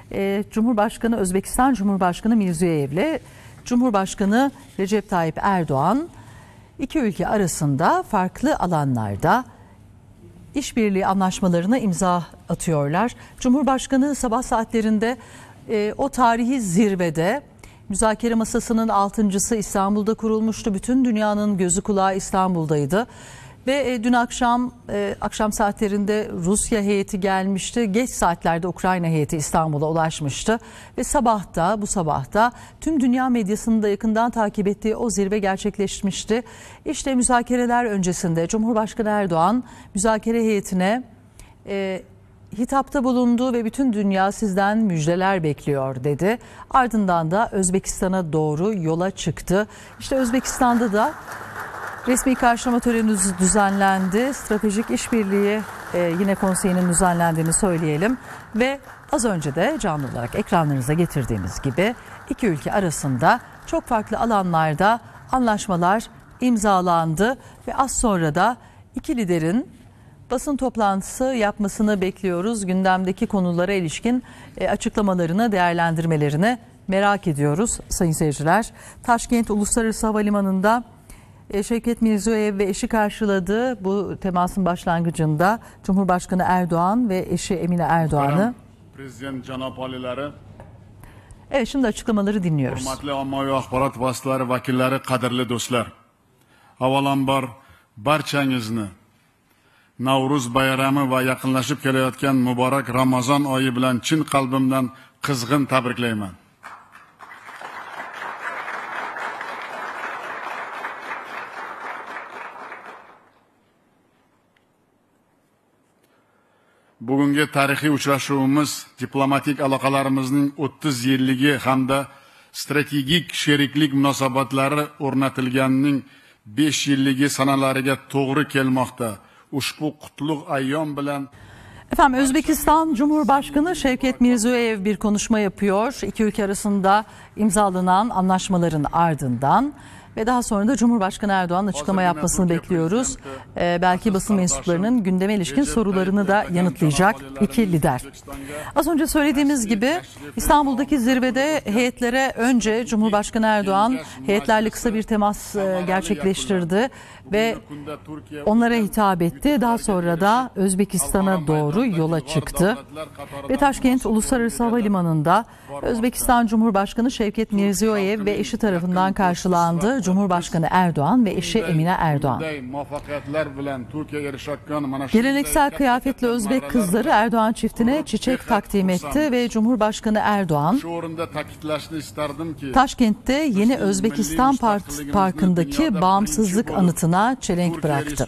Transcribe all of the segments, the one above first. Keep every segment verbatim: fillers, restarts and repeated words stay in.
e, Cumhurbaşkanı Özbekistan Cumhurbaşkanı Mirziyoyev'le Cumhurbaşkanı Recep Tayyip Erdoğan iki ülke arasında farklı alanlarda işbirliği anlaşmalarına imza atıyorlar. Cumhurbaşkanı sabah saatlerinde e, o tarihi zirvede müzakere masasının altıncısı İstanbul'da kurulmuştu. Bütün dünyanın gözü kulağı İstanbul'daydı. Ve e, dün akşam e, akşam saatlerinde Rusya heyeti gelmişti. Geç saatlerde Ukrayna heyeti İstanbul'a ulaşmıştı. Ve sabahta bu sabahta tüm dünya medyasının da yakından takip ettiği o zirve gerçekleşmişti. İşte müzakereler öncesinde Cumhurbaşkanı Erdoğan müzakere heyetine e, hitapta bulundu ve bütün dünya sizden müjdeler bekliyor dedi. Ardından da Özbekistan'a doğru yola çıktı. İşte Özbekistan'da da resmi karşılama töreni düzenlendi. Stratejik İşbirliği e, yine konseyinin düzenlendiğini söyleyelim. Ve az önce de canlı olarak ekranlarınıza getirdiğimiz gibi iki ülke arasında çok farklı alanlarda anlaşmalar imzalandı. Ve az sonra da iki liderin basın toplantısı yapmasını bekliyoruz. Gündemdeki konulara ilişkin e, açıklamalarını, değerlendirmelerini merak ediyoruz sayın seyirciler. Taşkent Uluslararası Havalimanı'nda Şevket Mirziyoyev ve eşi karşıladı. Bu temasın başlangıcında Cumhurbaşkanı Erdoğan ve eşi Emine Erdoğan'ı. Prezident Cenab Alileri. Evet, şimdi açıklamaları dinliyoruz. Hürmetli ommaviy axborot vositalari vakilleri, qadrli do'stlar. Avvalambor barchangizni Navruz bayrami va yaqinlashib kelayotgan muborak Ramazon oyi bilan chin qalbimdan qizg'in tabriklayman. Bugungi tarixiy uchrashuvimiz diplomatik aloqalarimizning o'ttiz yilligi hamda strategik sheriklik munosabatlari o'rnatilganining besh yilligi sanalariga to'g'ri kelmoqda. Ushbu qutlug' ayyom bilan Efendim, Özbekistan Cumhurbaşkanı Şevket Mirziyoyev bir konuşma yapıyor. İki ülke arasında imzalanan anlaşmaların ardından ve daha sonra da Cumhurbaşkanı Erdoğan açıklama yapmasını bekliyoruz. Ee, belki basın mensuplarının gündeme ilişkin sorularını da yanıtlayacak iki lider. Az önce söylediğimiz gibi İstanbul'daki zirvede heyetlere önce Cumhurbaşkanı Erdoğan heyetlerle kısa bir temas e, gerçekleştirdi ve onlara hitap etti. Daha sonra da Özbekistan'a doğru yola çıktı. Ve Taşkent Uluslararası Havalimanı'nda Özbekistan Cumhurbaşkanı Şevket Mirziyoyev ve eşi tarafından karşılandı. Cumhurbaşkanı Erdoğan ve eşi Emine Erdoğan. Geleneksel kıyafetli Özbek kızları Erdoğan çiftine çiçek takdim etti ve Cumhurbaşkanı Erdoğan Taşkent'te Yeni Özbekistan Park, Parkı'ndaki bağımsızlık anıtına çelenk bıraktı.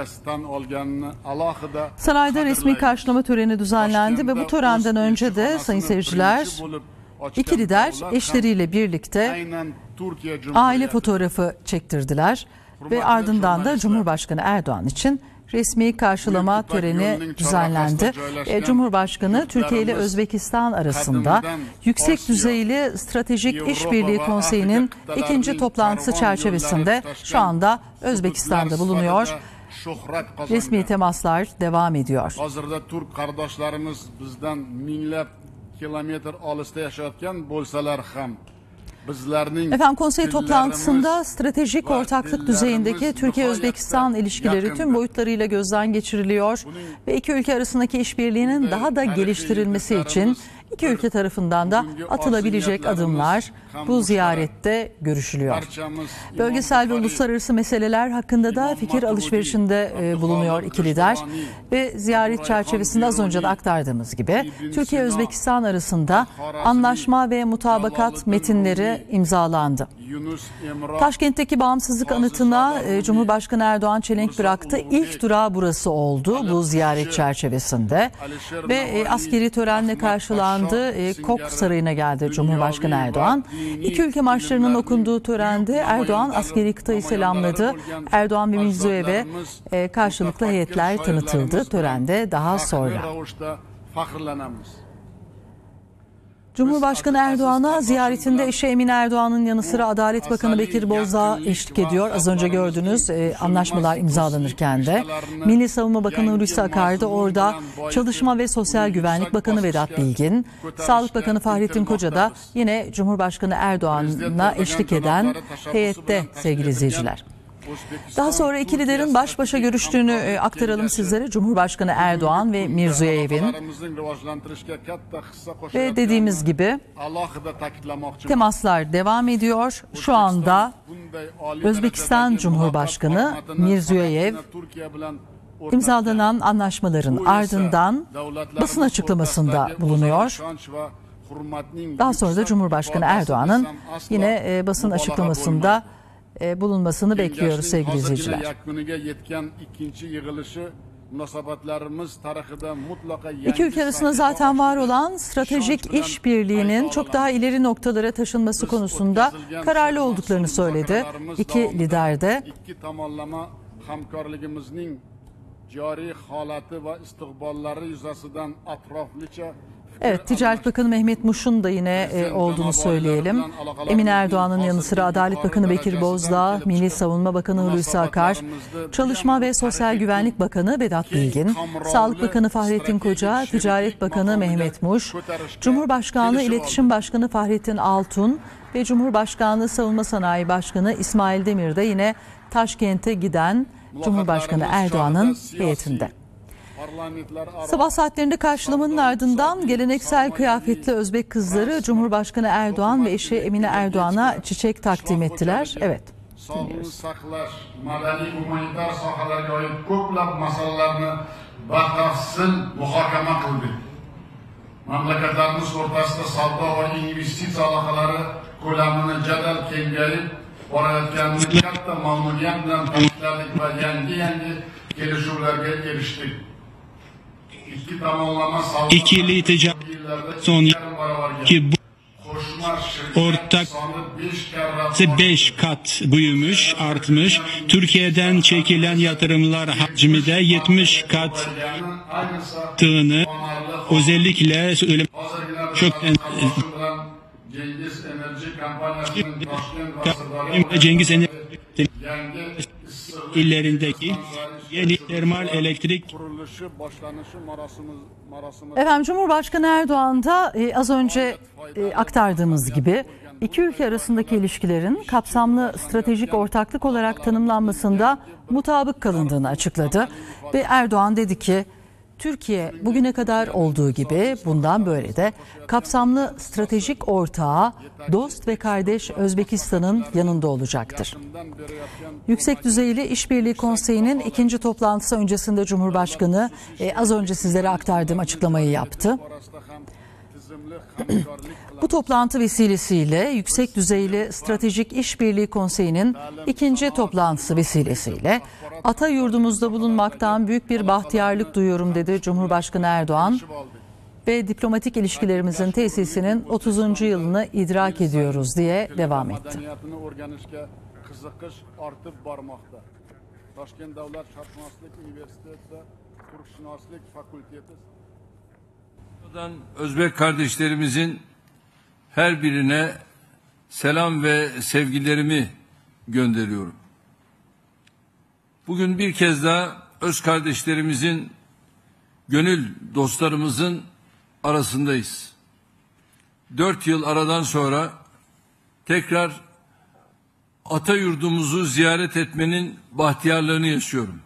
Sarayda resmi karşılama töreni düzenlendi ve bu törenden önce de sayın seyirciler İki lider eşleriyle birlikte aile fotoğrafı çektirdiler ve ardından da Cumhurbaşkanı Erdoğan için resmi karşılama töreni düzenlendi. Cumhurbaşkanı Türkiye ile Özbekistan arasında yüksek düzeyli stratejik işbirliği konseyinin ikinci toplantısı çerçevesinde şu anda Özbekistan'da bulunuyor. Resmi temaslar devam ediyor. Hazırda Türk kardeşlerimiz bizden minglab kilometr olisda yashayotgan bo'lsalar ham Efendim, konsey toplantısında stratejik ortaklık düzeyindeki Türkiye-Özbekistan ilişkileri tüm boyutlarıyla gözden geçiriliyor ve iki ülke arasındaki işbirliğinin daha da geliştirilmesi için iki ülke tarafından da atılabilecek adımlar bu ziyarette görüşülüyor. Bölgesel ve uluslararası meseleler hakkında da fikir alışverişinde bulunuyor iki lider ve ziyaret çerçevesinde az önce de aktardığımız gibi Türkiye-Özbekistan arasında anlaşma ve mutabakat metinleri imzalandı. Taşkent'teki bağımsızlık anıtına e, Cumhurbaşkanı Erdoğan çelenk bıraktı. İlk durağı burası oldu bu ziyaret çerçevesinde ve e, askeri törenle karşılandı. E, Kok Sarayı'na geldi Cumhurbaşkanı Erdoğan. İki ülke marşlarının okunduğu törende Erdoğan askeri kıtayı selamladı. Erdoğan ve Mirziyoyev'e e, karşılıklı heyetler tanıtıldı törende daha sonra. Cumhurbaşkanı Erdoğan'a ziyaretinde eşi Emine Erdoğan'ın yanı sıra Adalet Bakanı Bekir Bozdağ eşlik ediyor. Az önce gördünüz e, anlaşmalar imzalanırken de. Milli Savunma Bakanı Hulusi Akar da orada. Çalışma ve Sosyal Güvenlik Bakanı Vedat Bilgin, Sağlık Bakanı Fahrettin Koca da yine Cumhurbaşkanı Erdoğan'a eşlik eden heyette sevgili izleyiciler. Daha sonra iki liderin baş başa görüştüğünü e, aktaralım sizlere. Cumhurbaşkanı Erdoğan ve Mirziyoyev'in ve dediğimiz gibi temaslar devam ediyor. Şu anda Özbekistan Cumhurbaşkanı Mirziyoyev imzalanan anlaşmaların ardından basın açıklamasında bulunuyor. Daha sonra da Cumhurbaşkanı Erdoğan'ın yine e, basın açıklamasında e, bulunmasını bekliyoruz sevgili izleyiciler. İki ülke arasında zaten var olan stratejik işbirliğinin çok daha ileri noktalara taşınması konusunda kararlı olduklarını söyledi. İki lider de cari halati ve istikbalları yüzesinden atraflıca. Evet, Ticaret Bakanı Mehmet Muş'un da yine e, olduğunu söyleyelim. Emine Erdoğan'ın yanı sıra Adalet Bakanı Bekir Bozdağ, Milli Savunma Bakanı Hulusi Akar, Çalışma ve Sosyal Güvenlik Bakanı Vedat Bilgin, Sağlık Bakanı Fahrettin Koca, Ticaret Bakanı Mehmet Muş, Cumhurbaşkanlığı İletişim Başkanı Fahrettin Altun ve Cumhurbaşkanlığı Savunma Sanayi Başkanı İsmail Demir de yine Taşkent'e giden Cumhurbaşkanı Erdoğan'ın heyetinde. Sabah saatlerinde karşılamanın ardından geleneksel kıyafetli Özbek kızları Cumhurbaşkanı Erdoğan ve eşi Emine Erdoğan'a çiçek takdim ettiler. Evet. Sog'liqni saqlash, madaniy gumanitar sohalarga oid ko'plab masalalarni batafsil muhokama qildik. Mamlakatlarimiz o'rtasida savdo va investitsiya aloqalari ko'lamini jadal kengayib borayotganini katta mamnuniyat bilan ta'kidladik va yangi yangi kelishuvlarga erishdik. İki tomonlama savdo İkili ticaret son ki bu ortak beş kat büyümüş, artmış. Türkiye'den çekilen yatırımlar hacmi de yetmiş kat arttığını özellikle söyleyeyim. Çok Cengiz Enerji illerindeki yeni termal elektrik. Efendim Cumhurbaşkanı Erdoğan da e, az önce e, aktardığımız gibi iki ülke arasındaki ilişkilerin kapsamlı stratejik ortaklık olarak tanımlanmasında mutabık kalındığını açıkladı. Ve Erdoğan dedi ki Türkiye bugüne kadar olduğu gibi bundan böyle de kapsamlı stratejik ortağı, dost ve kardeş Özbekistan'ın yanında olacaktır. Yüksek Düzeyli İşbirliği Konseyi'nin ikinci toplantısı öncesinde Cumhurbaşkanı e, az önce sizlere aktardığım açıklamayı yaptı. Bu toplantı vesilesiyle Yüksek Düzeyli Stratejik İşbirliği Konseyi'nin ikinci toplantısı vesilesiyle ata yurdumuzda bulunmaktan büyük bir bahtiyarlık duyuyorum dedi Cumhurbaşkanı Erdoğan ve diplomatik ilişkilerimizin tesisinin otuzuncu yılını idrak ediyoruz diye devam etti. Özbek kardeşlerimizin her birine selam ve sevgilerimi gönderiyorum. Bugün bir kez daha öz kardeşlerimizin, gönül dostlarımızın arasındayız. Dört yıl aradan sonra tekrar ata yurdumuzu ziyaret etmenin bahtiyarlığını yaşıyorum.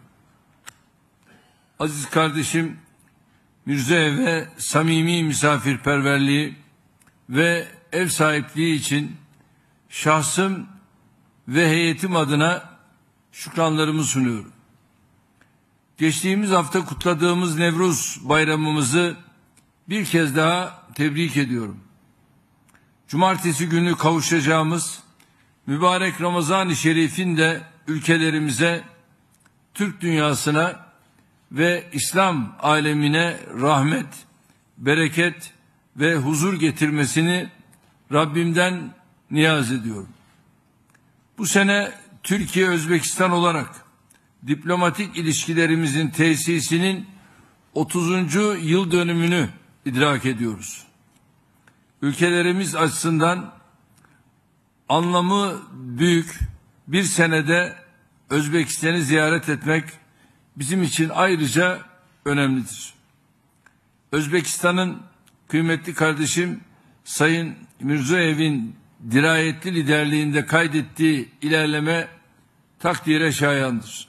Aziz kardeşim Mirziyoyev'e samimi misafirperverliği ve ev sahipliği için şahsım ve heyetim adına şükranlarımı sunuyorum. Geçtiğimiz hafta kutladığımız Nevruz bayramımızı bir kez daha tebrik ediyorum. Cumartesi günü kavuşacağımız mübarek Ramazan-ı Şerif'in de ülkelerimize, Türk dünyasına ve İslam alemine rahmet, bereket ve huzur getirmesini Rabbimden niyaz ediyorum. Bu sene Türkiye-Özbekistan olarak diplomatik ilişkilerimizin tesisinin otuzuncu yıl dönümünü idrak ediyoruz. ülkelerimiz açısından anlamı büyük bir senede Özbekistan'ı ziyaret etmek bizim için ayrıca önemlidir. Özbekistan'ın kıymetli kardeşim Sayın Mirzoyev'in dirayetli liderliğinde kaydettiği ilerleme takdire şayandır.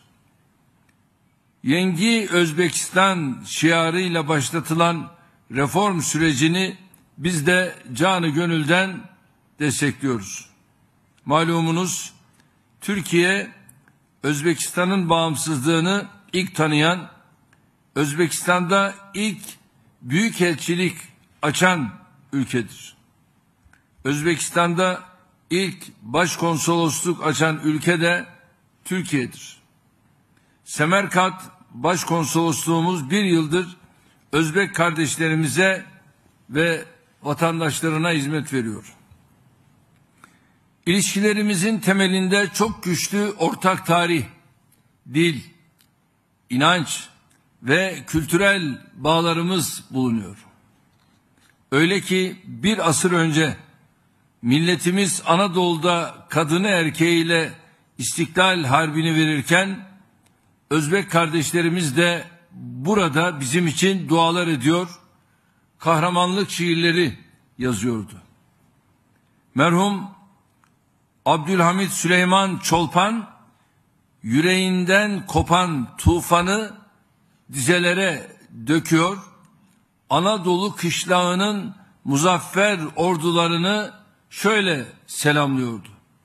Yengi Özbekistan şiarıyla başlatılan reform sürecini biz de canı gönülden destekliyoruz. Malumunuz Türkiye Özbekistan'ın bağımsızlığını ilk tanıyan, Özbekistan'da ilk büyükelçilik açan ülkedir. Özbekistan'da ilk başkonsolosluk açan ülke de Türkiye'dir. Semerkant Başkonsolosluğumuz bir yıldır Özbek kardeşlerimize ve vatandaşlarına hizmet veriyor. İlişkilerimizin temelinde çok güçlü ortak tarih, dil, inanç ve kültürel bağlarımız bulunuyor. Öyle ki bir asır önce milletimiz Anadolu'da kadını erkeğiyle İstiklal Harbi'ni verirken Özbek kardeşlerimiz de burada bizim için dualar ediyor, kahramanlık şiirleri yazıyordu. Merhum Abdülhamit Süleyman Çolpan yüreğinden kopan tufanı dizelere döküyor, Anadolu kışlağının muzaffer ordularını şöyle selamlıyordu.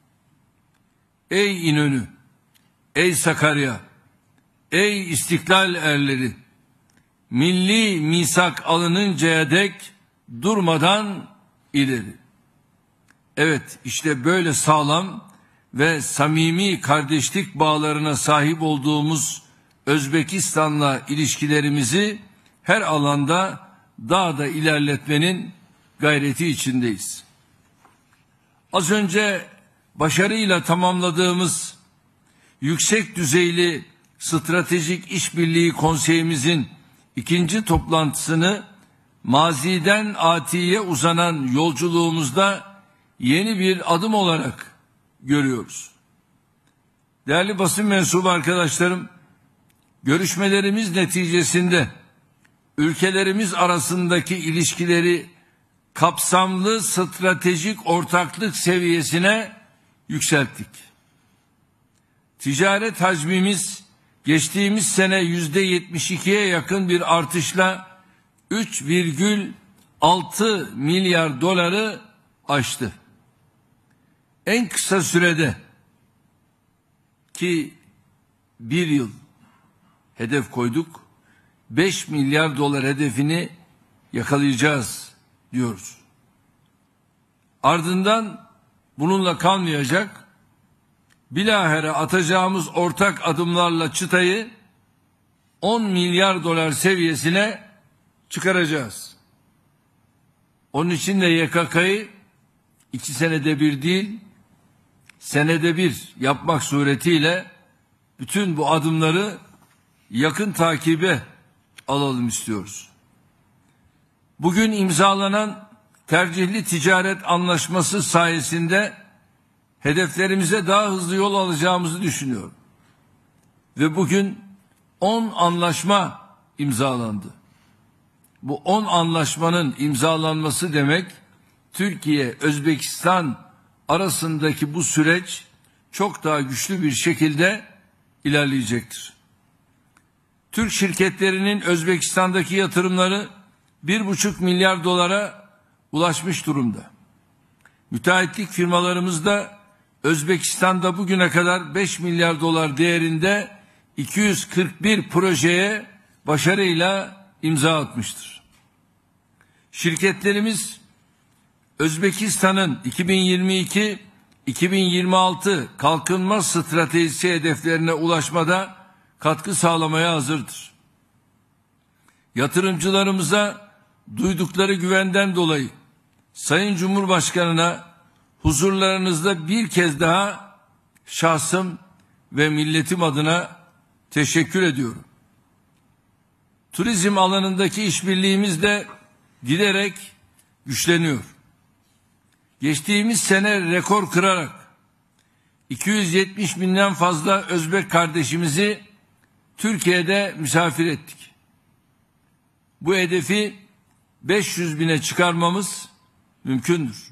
Ey İnönü, ey Sakarya, ey İstiklal erleri, milli misak alınıncaya dek durmadan ileri. Evet, işte böyle sağlam ve samimi kardeşlik bağlarına sahip olduğumuz Özbekistan'la ilişkilerimizi her alanda daha da ilerletmenin gayreti içindeyiz. Az önce başarıyla tamamladığımız yüksek düzeyli stratejik işbirliği konseyimizin ikinci toplantısını maziden atiye uzanan yolculuğumuzda yeni bir adım olarak görüyoruz. Değerli basın mensubu arkadaşlarım, görüşmelerimiz neticesinde ülkelerimiz arasındaki ilişkileri kapsamlı stratejik ortaklık seviyesine yükselttik. Ticaret hacmimiz geçtiğimiz sene yüzde yetmiş ikiye yakın bir artışla üç virgül altı milyar doları aştı. En kısa sürede ki bir yıl hedef koyduk, beş milyar dolar hedefini yakalayacağız diyoruz. Ardından bununla kalmayacak, bilahare atacağımız ortak adımlarla çıtayı on milyar dolar seviyesine çıkaracağız. Onun için de Y K K'yı iki senede bir değil, senede bir yapmak suretiyle bütün bu adımları yakın takibe alalım istiyoruz. Bugün imzalanan tercihli ticaret anlaşması sayesinde hedeflerimize daha hızlı yol alacağımızı düşünüyorum. Ve bugün on anlaşma imzalandı. Bu on anlaşmanın imzalanması demek, Türkiye-Özbekistan arasındaki bu süreç çok daha güçlü bir şekilde ilerleyecektir. Türk şirketlerinin Özbekistan'daki yatırımları bir buçuk milyar dolara ulaşmış durumda. Müteahhitlik firmalarımız da Özbekistan'da bugüne kadar beş milyar dolar değerinde iki yüz kırk bir projeye başarıyla imza atmıştır. Şirketlerimiz Özbekistan'ın iki bin yirmi iki iki bin yirmi altı kalkınma stratejisi hedeflerine ulaşmada katkı sağlamaya hazırdır. Yatırımcılarımıza duydukları güvenden dolayı Sayın Cumhurbaşkanı'na huzurlarınızda bir kez daha şahsım ve milletim adına teşekkür ediyorum. Turizm alanındaki işbirliğimiz de giderek güçleniyor. Geçtiğimiz sene rekor kırarak iki yüz yetmiş binden fazla Özbek kardeşimizi Türkiye'de misafir ettik. Bu hedefi beş yüz bine çıkarmamız mümkündür.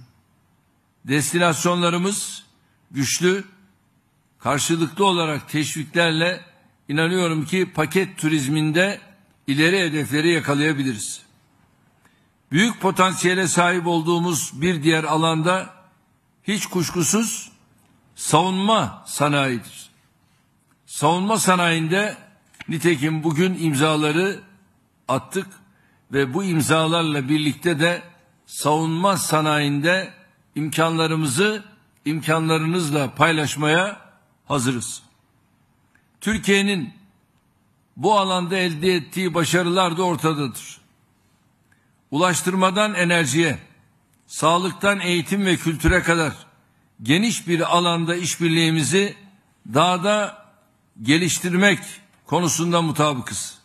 Destinasyonlarımız güçlü, karşılıklı olarak teşviklerle inanıyorum ki paket turizminde ileri hedefleri yakalayabiliriz. Büyük potansiyele sahip olduğumuz bir diğer alanda hiç kuşkusuz savunma sanayidir. Savunma sanayinde nitekim bugün imzaları attık ve bu imzalarla birlikte de savunma sanayinde imkanlarımızı imkanlarınızla paylaşmaya hazırız. Türkiye'nin bu alanda elde ettiği başarılar da ortadadır. Ulaştırmadan enerjiye, sağlıktan eğitim ve kültüre kadar geniş bir alanda işbirliğimizi daha da geliştirmek konusunda mutabıkız.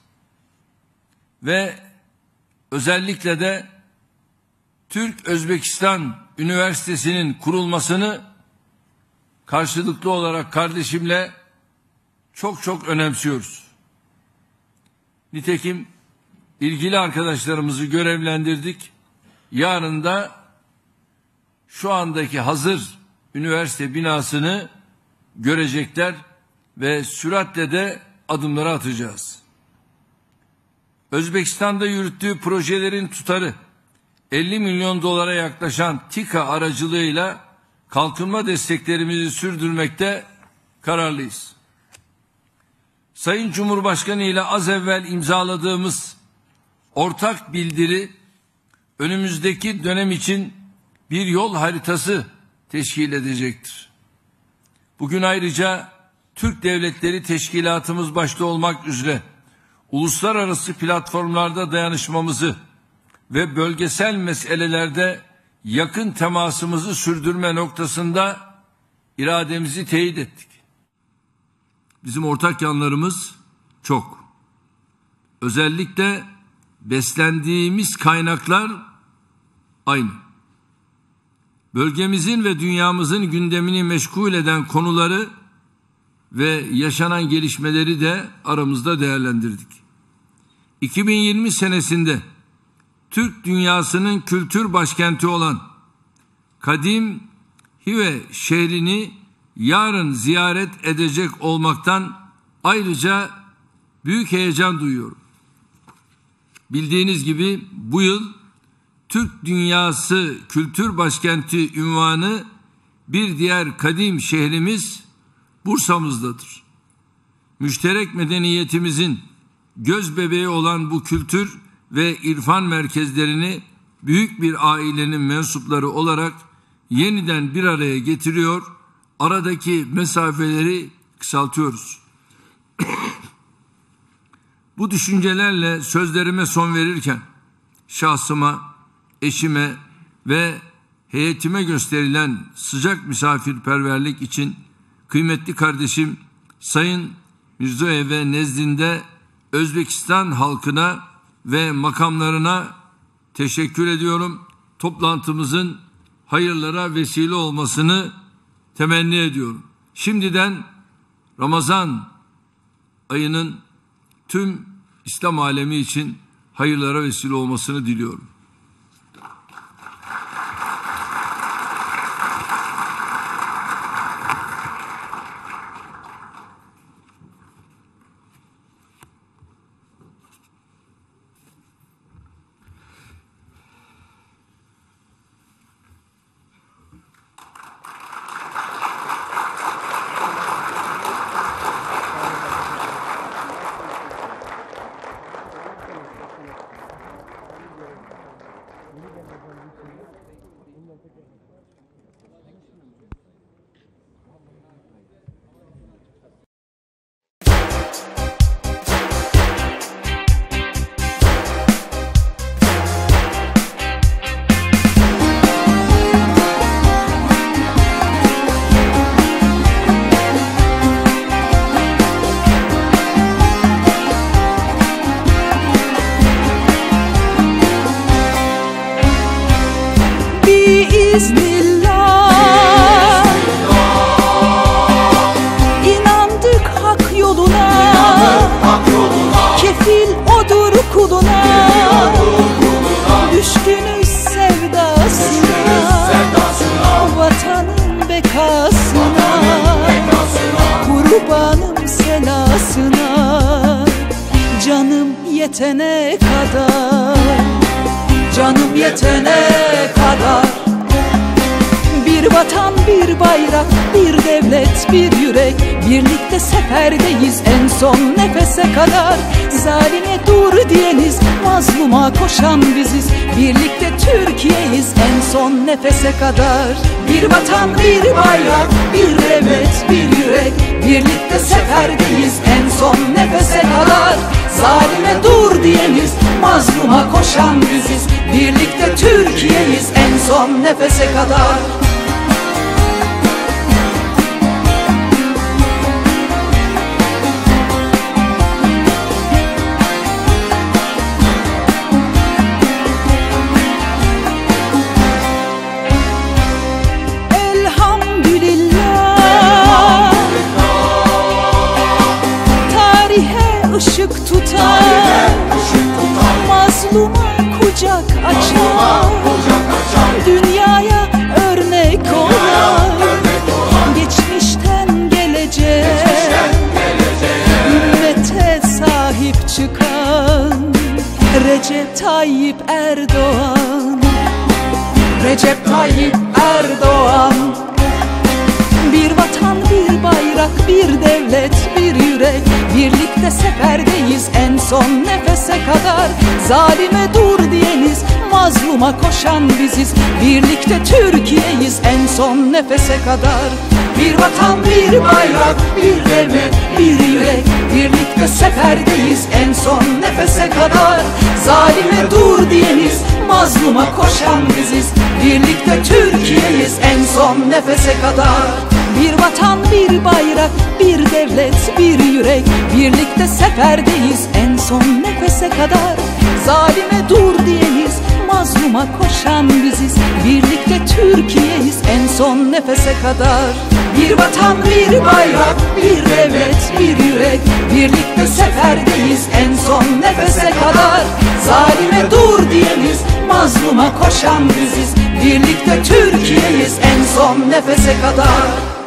Ve özellikle de Türk-Özbekistan Üniversitesi'nin kurulmasını karşılıklı olarak kardeşimle çok çok önemsiyoruz. Nitekim ilgili arkadaşlarımızı görevlendirdik. Yarın da şu andaki hazır üniversite binasını görecekler ve süratle de adımları atacağız. Özbekistan'da yürüttüğü projelerin tutarı elli milyon dolara yaklaşan TİKA aracılığıyla kalkınma desteklerimizi sürdürmekte kararlıyız. Sayın Cumhurbaşkanı ile az evvel imzaladığımız ortak bildiri önümüzdeki dönem için bir yol haritası teşkil edecektir. Bugün ayrıca Türk Devletleri Teşkilatımız başta olmak üzere uluslararası platformlarda dayanışmamızı ve bölgesel meselelerde yakın temasımızı sürdürme noktasında irademizi teyit ettik. Bizim ortak yanlarımız çok. Özellikle beslendiğimiz kaynaklar aynı. Bölgemizin ve dünyamızın gündemini meşgul eden konuları ve yaşanan gelişmeleri de aramızda değerlendirdik. iki bin yirmi senesinde Türk dünyasının kültür başkenti olan Kadim Hive şehrini yarın ziyaret edecek olmaktan ayrıca büyük heyecan duyuyorum. Bildiğiniz gibi bu yıl Türk Dünyası Kültür Başkenti unvanı bir diğer kadim şehrimiz Bursa'mızdadır. Müşterek medeniyetimizin göz bebeği olan bu kültür ve irfan merkezlerini büyük bir ailenin mensupları olarak yeniden bir araya getiriyor, aradaki mesafeleri kısaltıyoruz. Bu düşüncelerle sözlerime son verirken şahsıma, eşime ve heyetime gösterilen sıcak misafirperverlik için kıymetli kardeşim Sayın Mirzoyev nezdinde Özbekistan halkına ve makamlarına teşekkür ediyorum. Toplantımızın hayırlara vesile olmasını temenni ediyorum. Şimdiden Ramazan ayının tüm İslam alemi için hayırlara vesile olmasını diliyorum. بإذن الله yetene kadar, canım yetene kadar. Bir vatan, bir bayrak, bir devlet, bir yürek, birlikte seferdeyiz en son nefese kadar. Zalime dur diyeniz, mazluma koşan biziz, birlikte Türkiye'yiz en son nefese kadar. Bir vatan, bir bayrak, bir devlet, bir yürek, birlikte seferdeyiz en son nefese kadar. Zalime dur diyeniz, mazluma koşan biziz, birlikte Türkiye'yiz en son nefese kadar. Işık tutar, mazluma kucak açar, dünyaya örnek olan, geçmişten geleceğe, ümmete sahip çıkan Recep Tayyip Erdoğan. Recep Tayyip Erdoğan. Bir vatan, bir bayrak, bir devlet, bir yürek, birlikte seferdeyiz en son nefese kadar. Zalime dur diyeniz, mazluma koşan biziz, birlikte Türkiye'yiz en son nefese kadar. Bir vatan, bir bayrak, bir devlet, bir yürek, birlikte seferdeyiz en son nefese kadar. Zalime dur diyeniz, mazluma koşan biziz, birlikte Türkiye'yiz en son nefese kadar. Bir vatan, bir bayrak, bir devlet, bir yürek, birlikte seferdeyiz en son nefese kadar. Zalime dur diyeniz, mazluma koşan biziz, birlikte Türkiye'yiz en son nefese kadar. Bir vatan, bir bayrak, bir devlet, bir yürek, birlikte seferdeyiz en son nefese kadar. Zalime dur diyeniz, mazluma koşan biziz, birlikte Türkiye'yiz en son nefese kadar.